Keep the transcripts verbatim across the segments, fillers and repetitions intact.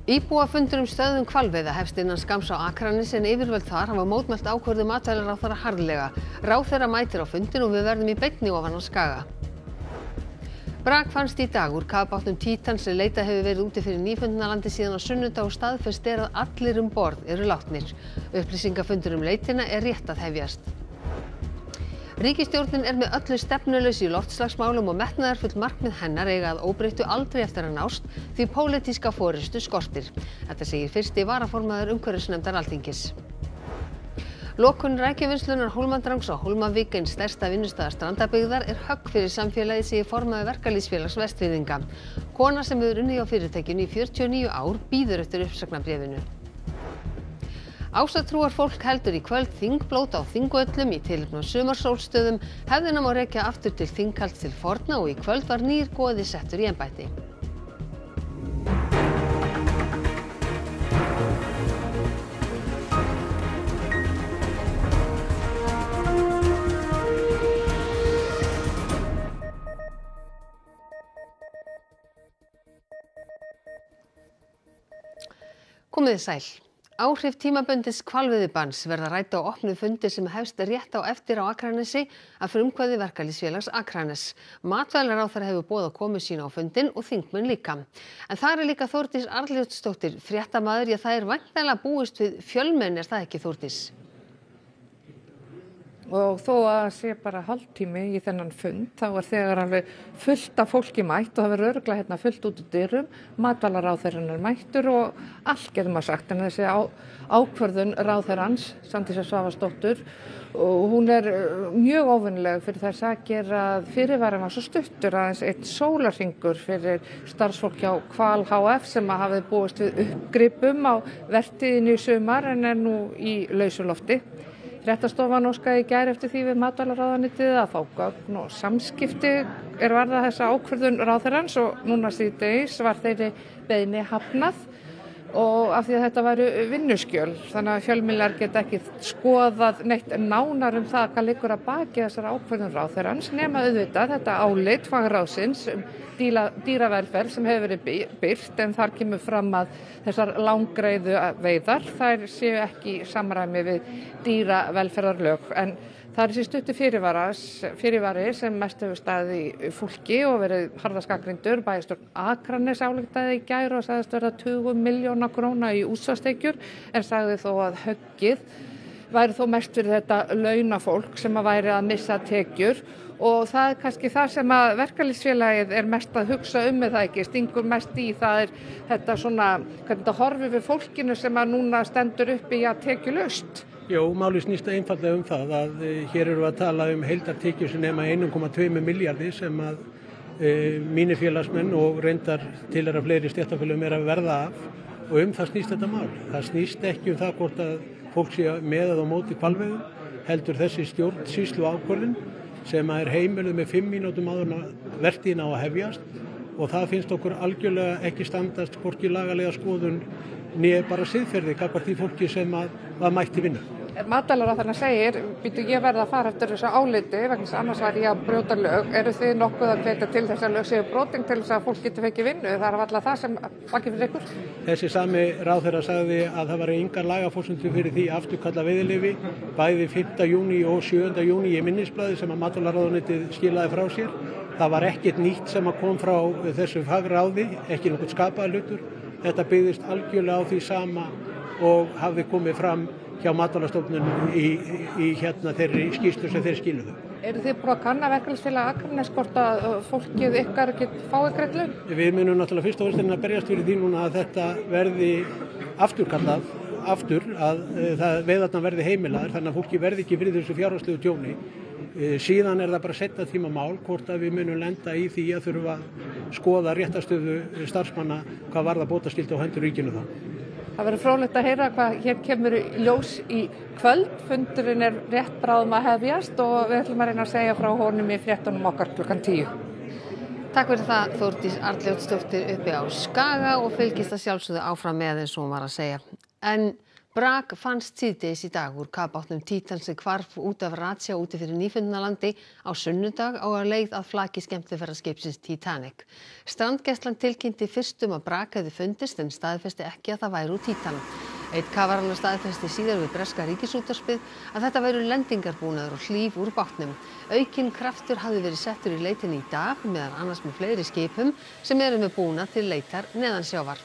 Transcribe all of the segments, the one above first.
Íbúafundur um stöðvun hvalveiða hefst innan skamms á Akranesi en yfirvöld þar hafa mótmælt ákvörðun matvælaráðherra harðlega. Ráðherra mætir á fundinn og við verðum í beinni ofan á Skaga. Brak fannst í dag úr kafbátnum Títan sem leitað hefur verið úti fyrir Nýfundnalandi síðan á sunnudag og staðfest er að allir um borð eru látnir. Upplýsingafundur um leitina er rétt að hefjast. Ríkisstjórnin er með öllu stefnulaus í loftslagsmálum og metnaðarfull markmið hennar eiga að óbreyttu aldrei eftir að nást því pólitíska forystu skortir. Þetta segir fyrsti varaformaður umhverfisnefndar Alþingis. Lokun rækjuvinnslunnar Hólmandrangs á Hólmavík, ein stærsta vinnustaða Strandabyggðar, er högg fyrir samfélagið, segir formaður Verkalýðsfélags Vestfirðinga. Kona sem hefur unnið á fyrirtækinu í fjörutíu og níu ár bíður eftir uppsagnarbréfinu. Ásatrúarfólk heldur í kvöld þingblót á Þingvöllum í tilefni af sumarsólstöðum. Hefðina má rekja aftur til þinghalds til forna og í kvöld var nýr goði settur í embætti. Komiði sæl. Áhrif tímabundins hvalveiðibanns verða rædd á opnum fundi sem hefst rétt á eftir á Akranesi að frumkvæði Verkalýðsfélags Akranes. Matvælaráðherra hefur boðað komu sína á fundinn og þingmenn líka. En þar er líka Þórdís Arnljótsdóttir, fréttamaður. Já, það er væntanlega búist við fjölmenni, er það ekki, Þórdís? Og þó að sé bara hálftími í þennan fund, þá er þegar alveg fullt af fólki mætt og það verður örugglega hérna fullt út úr dyrum. Matvælaráðherrann er mættur og allt getur maður sagt, en þessi á, ákvörðun ráðherrans, Svandísar Svavarsdóttur, og hún er mjög óvenjuleg fyrir þær sakir að fyrirvarinn var svo stuttur, aðeins einn sólarhringur fyrir starfsfólk hjá Hval H F sem að hafði búist við uppgripum á vertíðinni í sumar en er nú í lausu lofti. Fréttastofan óskaði í gær eftir því við matvælaráðuneytið að fá gögn og samskipti er varða þessa ákvörðun ráðherrans og núna síðdegis var þeirri beiðni hafnað og af því að þetta væru vinnuskjöl, þannig að fjölmiðlar geta ekki skoðað neitt nánar um það hvað liggur að baki þessar ákvörðun ráðherrans nema auðvitað þetta álit fagráðsins um dýravelferð sem hefur verið birt, en þar kemur fram að þessar langgreiðu veiðar þær séu ekki í samræmi við dýravelferðarlög, en það er þessi stuttu fyrirvari sem mest hefur staðið í fólki og verið harðast gagnrýndur. Bæjarstjórn Akranes ályktaði í gær og sagðist verða tugum milljóna króna í útsvarstekjur, en sagði þó að höggið væri þó mest fyrir þetta launafólk sem að væri að missa tekjur. Og það er kannski það sem að Verkalýðsfélagið er mest að hugsa um, með það ekki, stingur mest í, það er þetta svona, hvernig þetta horfir við fólkinu sem að núna stendur uppi í að tekjulaust. Jó, máli snýst einfallega um það að e, hér eru við að tala um heildartekjur sem nema einn komma tveimur milljarði sem að e, mínir félagsmenn og reyndar tilheyra fleiri stéttarfélögum er að verða af, og um það snýst þetta mál. Það snýst ekki um það hvort að fólk sé með eða á móti hvalveiðum, heldur þessi stjórnsýslu ákvörðun sem er heimiluð með fimm mínútum áður en vertíðin á að hefjast, og það finnst okkur algjörlega ekki standast hvorki lagalega skoðun né bara siðferði gagnvart því fólki sem að var mætt í vinnu. Matvælaráðherra segir, býtu ég verða að fara eftir þessu áliti vegna þess að annars væri ég að brjóta lög. Eru þið nokkuð að hvetja til þess að lög séu brotin til þess að fólk getur fengið vinnu? Það er alltaf það sem bakið fyrir ykkur. Þessi sami ráðherra sagði að það var engar lagaforsendur fyrir því að afturkalla veiðileyfi, bæði fimmta júní og sjöunda júní í minnisblaði sem að matvælaráðuneytið skilaði frá sér. Það var ekkert nýtt sem að kom frá þessu fagráði, ekki nokkuð skapaður hlutur. Þetta byggðist algjörlega á því sama og hafði komið fram hjá Matvælastofnun í, í hérna þeirri skýrslu sem þeir skiluðu. Eru þið búin að kanna Verkalýðsfélag Akranes hvort að fólkið ykkar get fáið greitt laun? Við munum náttúrulega fyrst og fremst að berjast fyrir því núna að þetta verði afturkallað aftur, að það veiðarnar verði heimilaðar, þannig að fólki verði ekki fyrir þessu fjárhagslegu tjóni. Síðan er það bara seinna tíma mál hvort að við munum lenda í því að þurfa að skoða réttarstöðu starfsmanna hvað varðar bótaskyldu á hendur ríkinu þá. Það verður fróðlegt að heyra hvað hér kemur í ljós í kvöld. Fundurinn er rétt bráðum að hefjast og við ætlum að reyna að segja frá honum í fréttunum okkar klukkan tíu. Takk fyrir það, Þórdís Arnljótsdóttir uppi á Skaga, og fylgist að sjálfsögðu áfram með eins og hún var að segja. En Brak fannst síðdegis í dag úr kafbátnum Titan sem hvarf út af ratsjá úti fyrir Nýfundnalandi á sunnudag á að leið að flaki skemmtiferðaskipsins Titanic. Strandgæslan tilkynnti fyrst um að brak hefði fundist en staðfesti ekki að það væri úr Titan. Einn kafaranna staðfesti síðar við breska ríkisútvarpið að þetta væru lendingarbúnaður og hlíf úr bátnum. Aukinn kraftur hafði verið settur í leitinni í dag, meðal annars með fleiri skipum sem eru með búnað til leitar neðansjávar.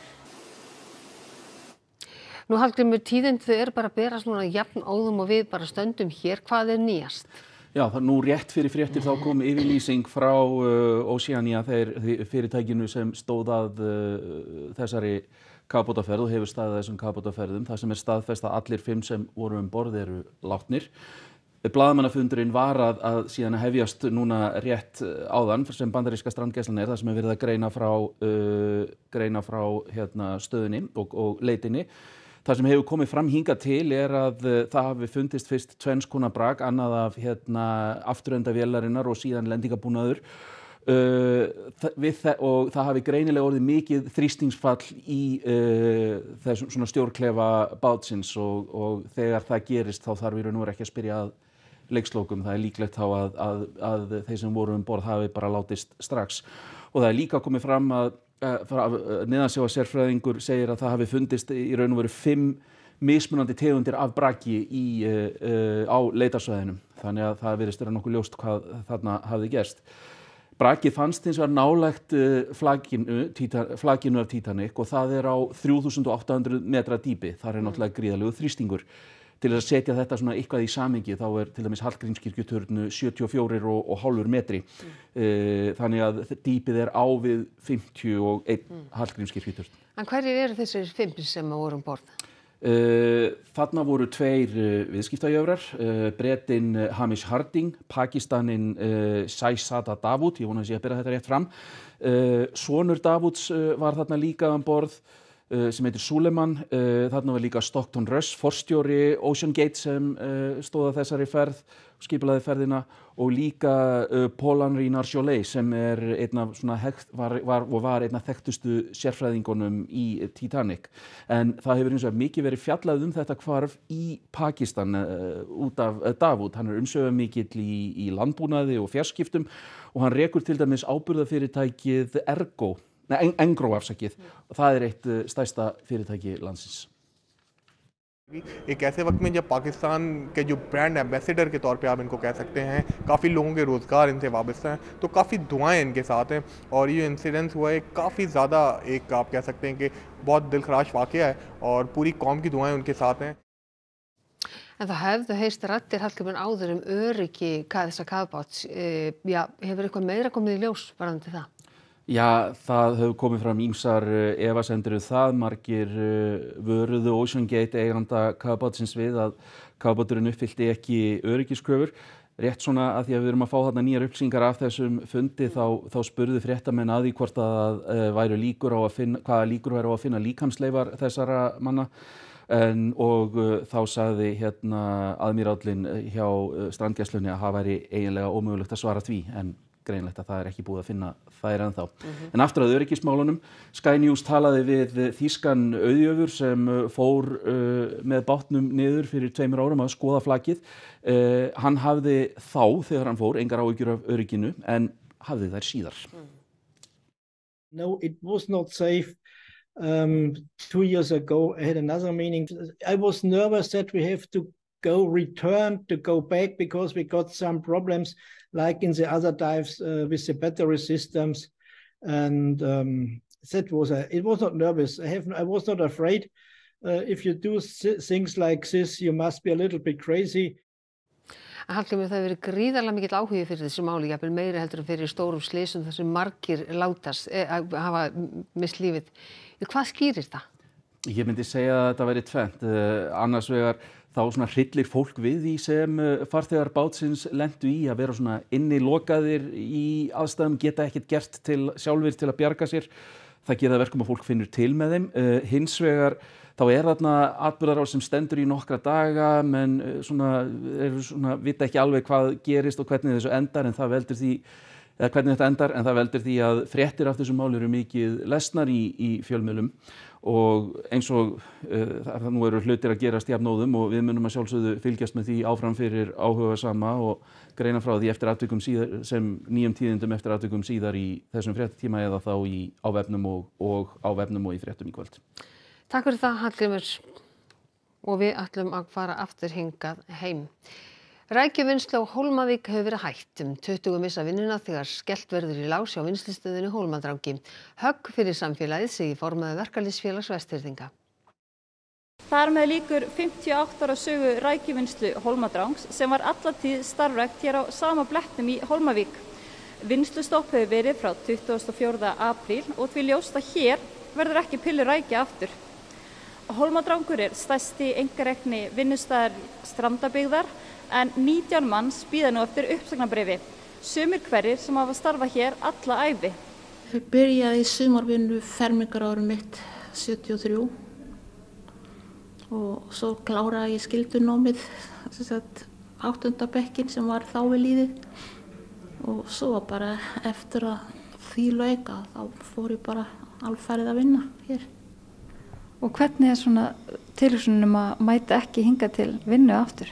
Nú Hallgrímur, tíðindi þau eru bara að berast núna jafn óðum og við bara stöndum hér. Hvað er nýjast? Já, það nú rétt fyrir fréttir þá kom yfirlýsing frá uh, Oceania, þeir fyrirtækinu sem stóð að uh, þessari kafbátaferð og hefur staðið þessum kafbátaferðum. Það sem er staðfest að allir fimm sem voru um borð eru látnir. Blaðamannafundurinn var að, að síðan hefjast núna rétt áðan sem bandaríska strandgæslan er, það sem er verið að greina frá, uh, greina frá hérna, stöðunni og, og leitinni. Það sem hefur komið fram hingað til er að uh, það hafi fundist fyrst tvenns konar brak, annað af hérna, afturendavélarinnar og síðan lendingabúnaður. Uh, við þa og það hafi greinilega orðið mikið þrýstingsfall í uh, þessum svona stjórnklefa bátsins og, og þegar það gerist þá þarf í raun og veru ekki að spyrja að leikslokum. Það er líklegt þá að, að, að þeir sem voru um borð hafi bara látist strax. Og það er líka komið fram að uh, neðansjávar sérfræðingur segir að það hafi fundist í raun og veru fimm mismunandi tegundir af braki í, uh, uh, á leitarsvæðinum. Þannig að það virðist vera nokkuð ljóst hvað þarna hafði gerst. Brakið fannst hins vegar nálægt uh, flakinu, Titan, flakinu af Titanic og það er á þrjú þúsund átta hundruð metra dýpi. Það er náttúrulega gríðarlegur þrýstingur. Til að setja þetta svona eitthvað í samhengi þá er til dæmis Hallgrímskirkjuturn sjötíu og fjögur og hálfur metri. Mm. Uh, þannig að dýpið er á við fimmtíu og einn mm. Hallgrímskirkjuturn. En hverjir eru þessir fimm sem voru um borð? Uh, þarna voru tveir uh, viðskiptajöfrar, uh, Bretinn uh, Hamish Harding, Pakistanin uh, Shahzada Dawood, ég vona að ég að bera þetta rétt fram. Uh, sonur Davoods uh, var þarna líka um borð uh, sem heitir Suleiman, uh, þarna var líka Stockton Rush, forstjóri Ocean Gate sem uh, stóð að þessari ferð, skipulaði ferðina og líka uh, Paul Henri Nargeolet sem er einna svona hekt, var, var, og var einna þekktustu sérfræðingunum í Titanic. En það hefur eins og mikið verið fjallað um þetta hvarf í Pakistan uh, út af uh, Dawood. Hann er umsvifamikill í, í landbúnaði og fjarskiptum og hann rekur til dæmis áburðafyrirtækið Ergo, nei, Engro afsakið. Og það er eitt uh, stærsta fyrirtæki landsins. एक ऐसे वक्त में जब पाकिस्तान के जो brand ambassador के तौर पे आप इनको कह सकते हैं, काफ़ी लोगों के रोज़गार इनसे वाबस्ता हैं, तो काफ़ी दुआएं इनके साथ हैं और ये इंसिडेंस हुआ है काफ़ी ज़्यादा एक आप कह सकते हैं कि बहुत दिलखराश वाक़या है और पूरी कौम की दुआएं उनके साथ हैं. En það hefðu heyrst raddir Hallgrímur áður um öryggi þessa kafbáts. E, já, hefur eitthvað meira komið í ljós varðandi það? Já, það hefur komið fram ýmsar efasemdir um það. Margir vöruðu Ocean Gate eiganda kafbátsins við að kafbáturinn uppfyllti ekki öryggiskröfur. Rétt svona að því að við erum að fá þarna nýjar upplýsingar af þessum fundi þá, þá spurðu fréttamenn að því hvort að uh, væru líkur á að finna, hvaða líkur væru á að finna líkamsleifar þessara manna. En, og uh, þá sagði hérna aðmírállinn hjá uh, strandgæslunni að það væri eiginlega ómögulegt að svara því, en greinlegt að það er ekki búið að finna þær ennþá. Mm-hmm. En aftur að öryggismálunum, Sky News talaði við þýskan auðjöfur sem fór uh, með bátnum niður fyrir tveimur árum að skoða flakið. Uh, hann hafði þá, þegar hann fór, engar áhyggjur af örygginu, en hafði þær síðar. Mm. No, it was not safe. Um, two years ago, I had another meeting. I was nervous that we have to go return, to go back, because we got some problems like in the other dives uh, with the battery systems. And um, that was, a, it was not nervous. I, have, I was not afraid. Uh, if you do things like this, you must be a little bit crazy. Hallgrímur, það hefur verið gríðarlega mikill áhugi fyrir þessu máli, jafnvel meiri heldur en fyrir stórum slysum þar sem margir látast, e, hafa misst lífið. Hvað skýrir það? Ég myndi segja að þetta væri tvennt. Uh, annars vegar þá svona hryllir fólk við því sem uh, farþegar bátsins lentu í, að vera svona inni lokaðir í aðstæðum, geta ekkert gert til sjálfir til að bjarga sér. Það gera verkum að fólk finnur til með þeim. Uh, hins vegar þá er þarna atburðarás sem stendur í nokkra daga, menn svona, er svona, vita ekki alveg hvað gerist og hvernig þessu endar, en það veldur því eða hvernig þetta endar, en það veldur því að fréttir af þessum máli eru mikið lesnar í, í fjölmiðlum og eins og uh, það nú eru hlutir að gerast jafnóðum og við munum að sjálfsögðu fylgjast með því áfram fyrir áhugasama og greina frá því eftir atvikum síðar, sem nýjum tíðindum eftir atvikum síðar í þessum fréttatíma eða þá í, á vefnum og, og á vefnum og í fréttum í kvöld. Takk fyrir það, Hallgrímur, og við ætlum að fara aftur hingað heim. Rækjuvinnslu á Hólmavík hefur verið hætt. Um tuttugu missa vinnuna þegar skellt verður í lás hjá vinnslustöðinni Hólmadrangi. Högg fyrir samfélagið, segir formaður Verkalýðsfélags Vestfirðinga. Þar með lýkur fimmtíu og átta ára sögu rækjuvinnslu Hólmadrangs sem var alla tíð starfrækt hér á sama blettum í Hólmavík. Vinnslustopp hefur verið frá tuttugasta og fjórða apríl og því ljóst að hér verður ekki pillu rækja aftur. Hólmadrangur er stærsti einkarekni vinnustaðar Strandabyggðar en nítján manns bíða nú eftir uppsagnarbréfi. Sumir hverjir sem hafa starfað hér alla ævi. Ég byrjaði í sumarvinnu fermingarárum mitt sjötíu og þrjú og svo kláraði ég skyldunámið áttunda bekkin sem var þá við lýði og svo bara eftir að því lauk þá fór ég bara alfarið að vinna hér. Og hvernig er svona tilhugsunin um að mæta ekki hingað til vinnu aftur?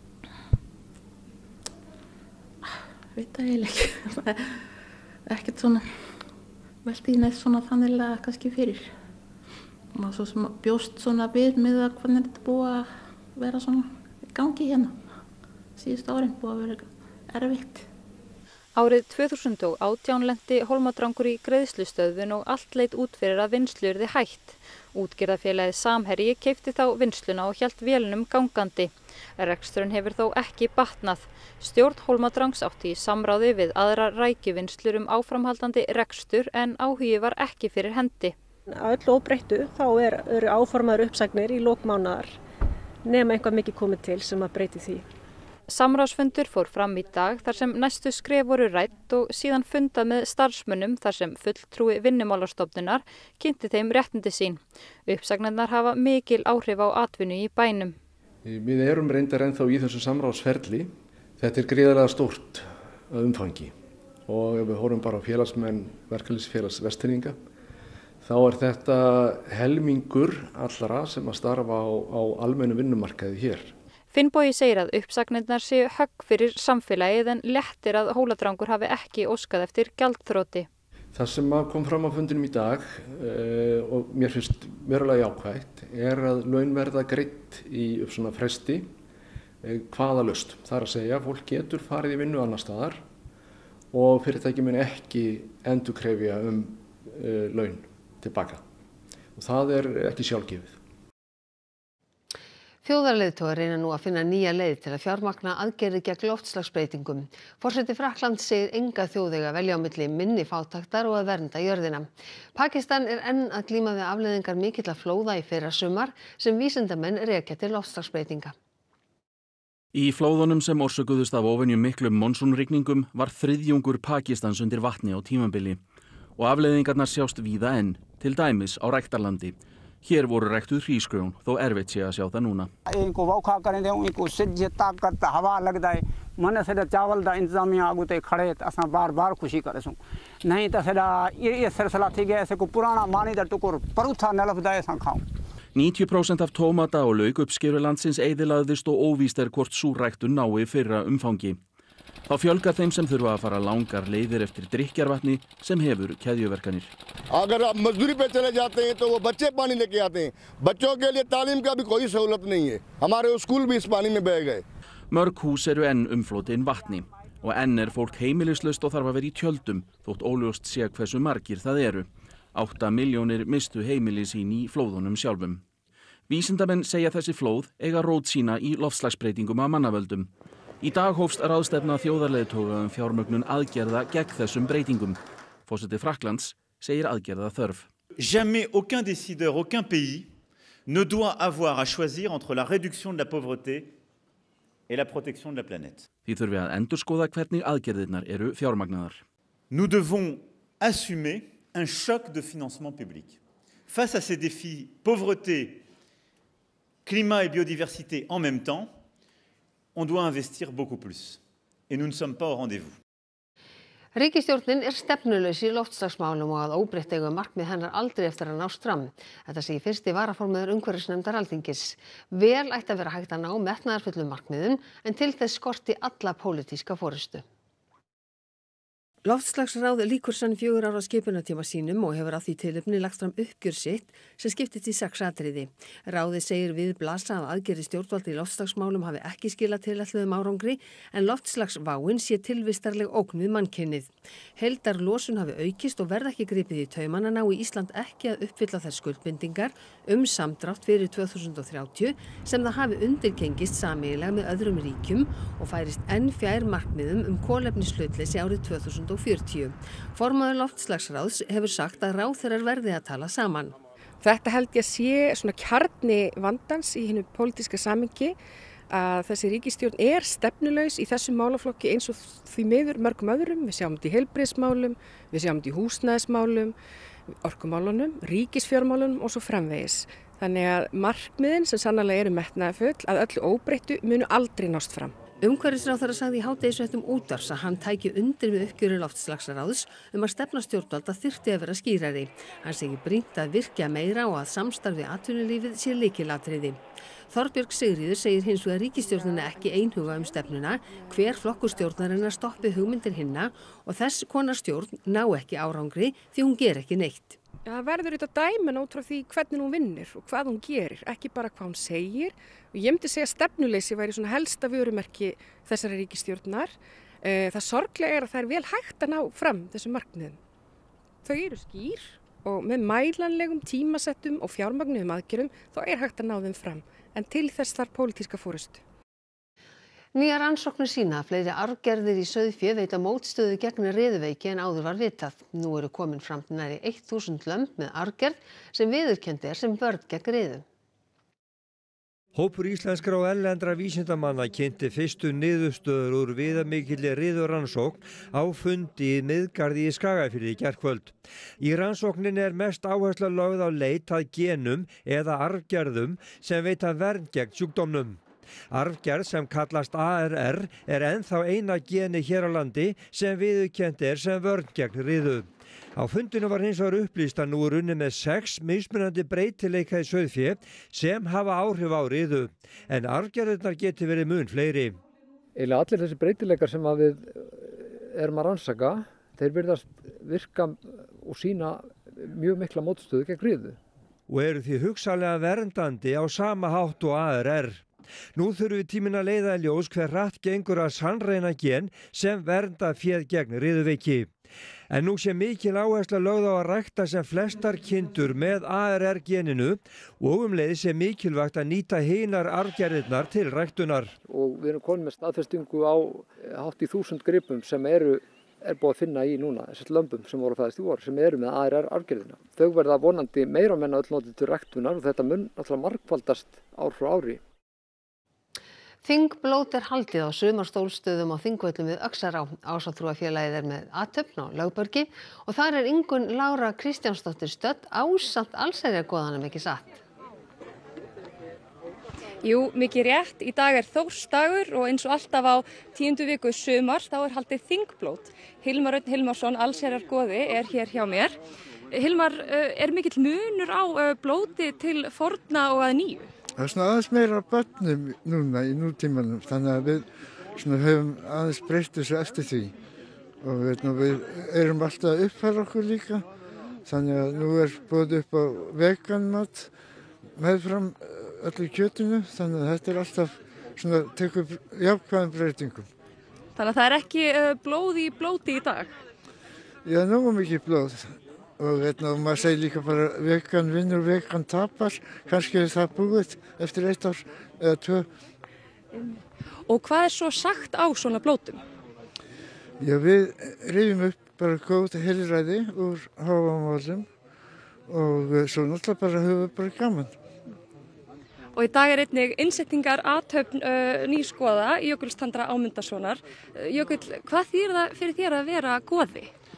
Veit það eiginlega ekki. Ekkert svona velti í neitt svona þannilega kannski fyrir. Og svo sem bjóst svona við með að hvernig þetta búið að vera svona í gangi hérna. Síðustu árin búið að vera erfitt. Árið tvö þúsund og átján lenti Hólmadrangur í greiðslustöðvun og allt leit út fyrir að vinnslu yrði hætt. Útgerðarfélagið Samherji keypti þá vinnsluna og hélt vélunum gangandi. Reksturinn hefur þó ekki batnað. Stjórn Hólmadrangs átti í samráði við aðra rækjuvinnslur um áframhaldandi rekstur en áhugi var ekki fyrir hendi. Að öllu óbreyttu þá er, eru áformaður uppsagnir í lok mánaðar nema eitthvað mikið komið til sem að breyti því. Samráðsfundur fór fram í dag þar sem næstu skref voru rædd og síðan fundað með starfsmönnum þar sem fulltrúi Vinnumálastofnunar kynnti þeim réttindi sín. Uppsagnirnar hafa mikil áhrif á atvinnu í bænum. Við erum reyndar ennþá í þessu samráðsferli. Þetta er gríðarlega stórt að umfangi og ef við horfum bara á félagsmenn Verkalýðsfélags Vestfirðinga þá er þetta helmingur allra sem að starfa á, á almennu vinnumarkaði hér. Finnbogi segir að uppsagnirnar séu högg fyrir samfélagið en léttir að Hóladrangur hafi ekki óskað eftir gjaldþroti. Það sem kom fram á fundinum í dag uh, og mér finnst verulega jákvætt er að laun verða greidd í upp svona fresti uh, kvaðalaust. Það er að segja að fólk getur farið í vinnu annar staðar og fyrirtæki mun ekki endurkrefja um uh, laun tilbaka. Og það er ekki sjálfgefið. Þjóðarleiðtogar reyna nú að finna nýja leið til að fjármagna aðgerðir gegn loftslagsbreytingum. Forseti Frakklands segir enga þjóð eiga að velja á milli minni fátæktar og að vernda jörðina. Pakistan er enn að glíma við afleiðingar mikilla flóða í fyrrasumar sem vísindamenn rekja til loftslagsbreytinga. Í flóðunum sem orsökuðust af óvenjum miklum monsúnrigningum var þriðjungur Pakistans undir vatni á tímabili og afleiðingarnar sjást víða enn, til dæmis á ræktarlandi. Hér voru ræktuð hrísgrjón, þó erfitt sé að sjá það núna. níutíu prósent af tómata og lauk uppskeru landsins eyðilagðist og óvíst er hvort sú ræktun nái fyrra umfangi. Þá fjölgar þeim sem þurfa að fara langar leiðir eftir drykkjarvatni sem hefur keðjuverkanir. अगर आप मजदूरी पे चले जाते हैं तो वो बच्चे पानी लेके आते हैं. बच्चों के लिए तालीम का भी कोई सहूलत नहीं है. हमारे स्कूल भी इस पानी में बह गए. Mörg hús eru enn umflotin vatni og enn er fólk heimilislaust og þarf að vera í tjöldum þótt óljóst sé hversu margir það eru. Átta milljónir mistu heimili sín í flóðunum sjálfum. Vísindamenn segja þessi flóð eiga rót sína í loftslagsbreytingum af mannavöldum. Í dag hófst ráðstefna þjóðarleiðtoga um fjármögnun aðgerða gegn þessum breytingum. Forseti Frakklands segir aðgerða þörf. Jamais aucun décideur, aucun pays ne doit avoir à choisir entre la réduction de la pauvreté et la protection de la planète. Því þurfi að endurskoða hvernig aðgerðirnar eru fjármagnaðar. Nous devons assumer un choc de financement public. Face à ces défis pauvreté, climat et biodiversité en même temps, on doit investir beaucoup plus. Et nous ne sommes pas au rendez-vous. Ríkisstjórnin er stefnulaus í loftslagsmálum og að óbreytt eiga markmið hennar aldrei eftir að nást fram. Þetta segir fyrsti varaformaður umhverfisnefndar Alþingis. Vel ætti að vera hægt að ná metnaðarfullum markmiðum en til þess skorti alla pólitíska forystu. Loftslagsráð lýkur senn fjögur ára skipunartíma sínum og hefur að því tilefni lagt fram uppgjör sitt sem skiptist í sex atriði. Ráðið segir við blasa að aðgerðir stjórnvalda í loftslagsmálum hafi ekki skilað tilætluðum árangri en loftslagsváin sé tilvistarleg ógn við mannkynið. Heildarlosun hafi aukist og verða ekki gripið í taumana nái Ísland ekki að uppfylla þær skuldbindingar um samdrátt fyrir tvö þúsund og þrjátíu sem það hafi undirgengist sameiginlega með öðrum ríkjum og færist enn fjær markmiðum um kolefnishlutleysi árið tvö þúsund og fjörutíu. Formaður loftslagsráðs hefur sagt að ráðherrar verði að tala saman. Þetta held ég að sé svona kjarni vandans í hinu pólitíska samhengi að þessi ríkisstjórn er stefnulaus í þessum málaflokki eins og því miður mörgum öðrum. Við sjáum þetta í heilbrigðismálum, við sjáum þetta í húsnæðismálum, orkumálunum, ríkisfjármálunum og svo framvegis. Þannig að markmiðin sem sannarlega eru metnaðarfull að öllu óbreyttu munu aldrei nást fram. Umhverfisráðherra sagði í hádegisfréttum Útvarps að hann tæki undir við uppgjöri loftslagsráðs um að stefna stjórnvalda þyrfti að vera skýrari. Hann segir brýnt að virkja meira og að samstarfi atvinnulífið sé lykilatriði. Þorbjörg Sigríður segir hins vegar ríkisstjórnina ekki einhuga um stefnuna, hver flokkur stjórnarinnar stoppi hugmyndir hinna og þess konar stjórn ná ekki árangri því hún ger ekki neitt. Það verður þetta dæmin út frá því hvernig hún vinnur og hvað hún gerir, ekki bara hvað hún segir. Og ég myndi segja að stefnuleysi væri svona helsta vörumerki þessari ríkisstjórnar. Það sorglega er að það er vel hægt að ná fram þessum markmiðum. Þau eru skýr og með mælanlegum tímasettum og fjármagnuðum aðgerðum þá er hægt að ná þeim fram. En til þess þarf pólitíska forystu. Nýjar rannsóknir sýna að fleiri arfgerðir í sauðfé veita mótstöðu gegn riðuveiki en áður var vitað. Nú eru komin fram nærri þúsund lömb með arfgerð sem viðurkennd er sem vörn gegn riðu. Hópur íslenskra og erlendra vísindamanna kynnti fyrstu niðurstöður úr viðamikilli riðurannsókn á fundi í Miðgarði í Skagafirði í gærkvöld. Í rannsókninni er mest áhersla lögð á leit að genum eða arfgerðum sem veita vernd gegn sjúkdómnum. Arfgerð sem kallast A R R er ennþá eina geni hér á landi sem viðurkennt er sem vörn gegn riðu. Á fundinu var hins vegar upplýst að nú er unnið með sex mismunandi breytileika í sauðfé sem hafa áhrif á riðu, en arfgerðirnar geti verið mun fleiri. Eiginlega allir þessi breytileikar sem að við erum að rannsaka, þeir virðast virka og sína mjög mikla mótstöðu gegn riðu. Og eru því hugsanlega verndandi á sama hátt og A R R. Nú þurfum við tíminn að leiða í ljós hver hratt gengur að sannreyna gen sem vernda féð gegn riðuveiki. En nú sé mikil áhersla lögð á að rækta sem flestar kindur með A R R geninu og um leið sé mikilvægt að nýta hinar arfgerðirnar til ræktunar. Og við erum komin með staðfestingu á hátt í þúsund gripum sem eru er búið að finna í núna, þessast lömbum sem voru fæðast í vor, sem eru með A R R arfgerðina. Þau verða vonandi meira og menna öll notið til ræktunar og þetta mun náttúrulega margfaldast ár frá ári. Þingblót er haldið á sumarstólstöðum á Þingvöllum við Öxará. Ásatrúarfélagið er með athöfn á Lögbergi og þar er Ingunn Lára Kristjánsdóttir stödd ásamt allsherjargoðanum, ekki satt? Jú, mikið rétt. Í dag er Þórsdagur og eins og alltaf á tíundu viku sumar þá er haldið Þingblót. Hilmar Örn Hilmarsson, allsherjargoði, er hér hjá mér. Hilmar, er mikill munur á blóti til forna og að nýju? Það er svona aðeins meira börnum núna í nútímanum, þannig að við svona höfum aðeins breytt þessu eftir því. Og við, við erum alltaf að uppfæra okkur líka, þannig að nú er boðið upp á veganmat meðfram öllu kjötinu, þannig að þetta er alltaf svona tekur jákvæðum breytingum. Þannig að það er ekki uh, blóð í blóti í dag? Já, nógu mikið blóð. Og veitna, maður segir líka bara vegan vinnur, vegan tapar, kannski er það búið eftir eitt ár eða tvö. Og hvað er svo sagt á svona blótum? Já, við rifjum upp bara góð heilræði úr hávamálum og svo náttúrulega bara höfum við bara gaman. Og í dag er einnig innsetningar athöfn uh, nýskoða Jökuls Tandra Ámundasonar. Uh, Jökull, hvað þýðir það fyrir þér að vera goði?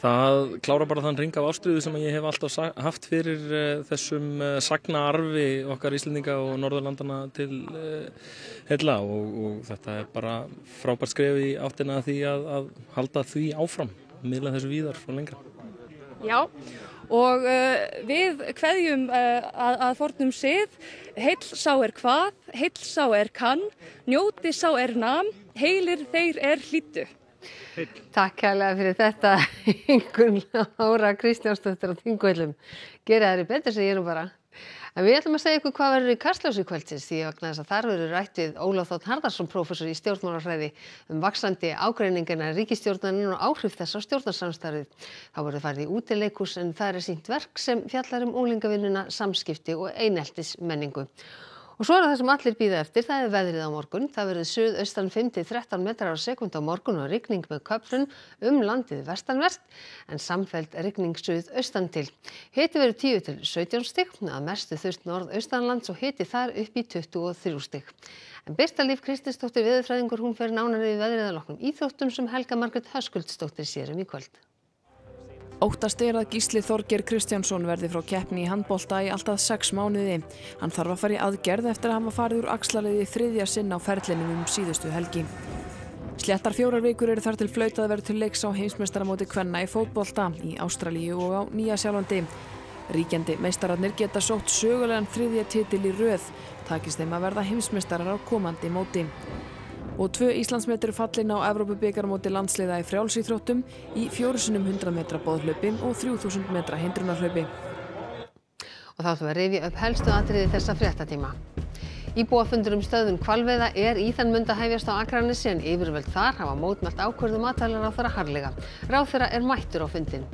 Það klára bara þann ring af ástríðu sem ég hef alltaf haft fyrir uh, þessum uh, sagnaarfi okkar Íslendinga og Norðurlandana til uh, heilla og, og þetta er bara frábært skref í áttina að því að, að halda því áfram, miðla þessu víðar og lengra. Já, og uh, við kveðjum uh, að, að fornum sið, heill sá er hvað, heill sá er kann, njóti sá er nam, heilir þeir er hlýddu. Takk kærlega fyrir þetta, Ingunn Lára Kristjánsdóttir á Þingvöllum. Gera þær í betur, segir ég nú bara. En við ætlum að segja ykkur hvað verður í Kastljósi kvöldsins því vegna þess að þar verður rætt við Ólaf Þ. Harðarson prófessor í stjórnmálafræði um vaxandi ágreiningana ríkisstjórnarinnar og áhrif þess á stjórnarsamstarfið. Þá verður farið í útileikhús en það er sýnt verk sem fjallar um unglingavinnuna, samskipti og eineltismenningu. Og svo er það sem allir bíða eftir, það er veðrið á morgun. Það verður suðaustan fimm til þrettán metrar á sekúndu á morgun og rigning með köflum um landið vestanvert, en samfelld rigning suðaustan til. Hiti verður tíu til sautján stig, að mestu þurrt norðaustanlands og hiti þar upp í tuttugu og þrjú stig. En Birta Líf Kristinsdóttir veðurfræðingur, hún fer nánar yfir veðrið að loknum íþróttum sem Helga Margrét Höskuldsdóttir sér um í kvöld. Óttast er að Gísli Þorgeir Kristjánsson verði frá keppni í handbolta í allt að sex mánuði. Hann þarf að fara í aðgerð eftir að hafa farið úr axlarliði þriðja sinn á ferlinum um síðustu helgi. Sléttar fjórar vikur eru þar til flautað verður til leiks á heimsmeistaramóti kvenna í fótbolta í Ástralíu og á Nýja-Sjálandi. Ríkjandi meistararnir geta sótt sögulegan þriðja titil í röð, takist þeim að verða heimsmeistarar á komandi móti. Og tvö Íslandsmet eru fallin á Evrópubikarmóti landsliða í frjálsíþróttum í fjórum sinnum hundrað metra boðhlaupi og þrjú þúsund metra hindrunarhlaupi. Og þá ætlum við að rifja upp helstu atriði þessa fréttatíma. Íbúafundur um stöðvun hvalveiða er í þann mund að hefjast á Akranesi en yfirvöld þar hafa mótmælt ákvörðun matvælaráðherra harðlega. Ráðherra er mættur á fundinn.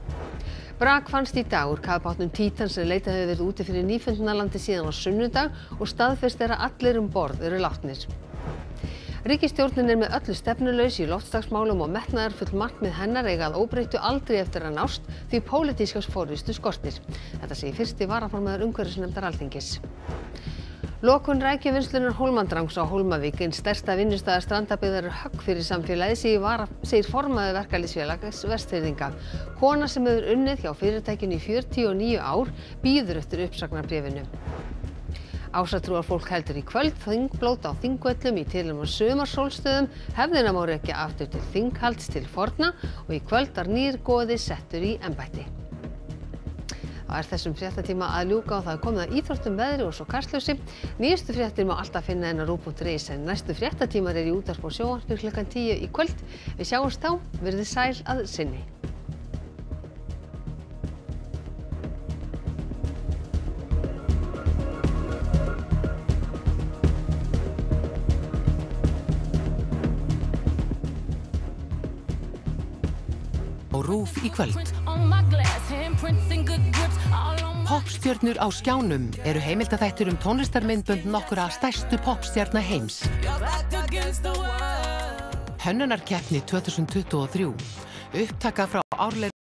Brak fannst í dag úr kafbátnum Títan sem leitað hefur verið úti fyrir Nýfundnalandi síðan á sunnudag og staðfest er að allir um borð eru látnir. Ríkisstjórnin er með öllu stefnulaus í loftslagsmálum og metnaðarfull markmið hennar eiga að óbreyttu aldrei eftir að nást því pólitíska forystu skortir. Þetta segir fyrsti varaformaður umhverfisnefndar Alþingis. Lokun rækjuvinnslunnar Hólmandrangs á Hólmavík, ein stærsta vinnustaða Strandabyggðar, er högg fyrir samfélagið, segir, vara, segir formaður Verkalýðsfélags Vestfirðinga. Kona sem hefur unnið hjá fyrirtækinu í fjörutíu og níu ár bíður eftir uppsagnarbréfinu. Ásatrúarfólk heldur í kvöld þingblót á Þingvöllum í tilefni af sumarsólstöðum. Hefðina má rekja aftur til þinghalds til forna og í kvöld var nýr goði settur í embætti. Það er þessum fréttatíma að ljúka og það er komið að íþróttum, veðri og svo Kastljósi. Nýjustu fréttir má alltaf finna inn á ruv punktur is en næstu fréttatímar er í útvarpi og sjónvarpi klukkan tíu í kvöld. Við sjáumst þá, verið sæl að sinni. RÚV í kvöld. Poppstjörnur á skjánum eru heimildaþættir um tónlistarmyndbönd nokkurra stærstu poppstjarna heims. Hönnunarkeppni tvö þúsund tuttugu og þrjú. Upptaka frá árlegri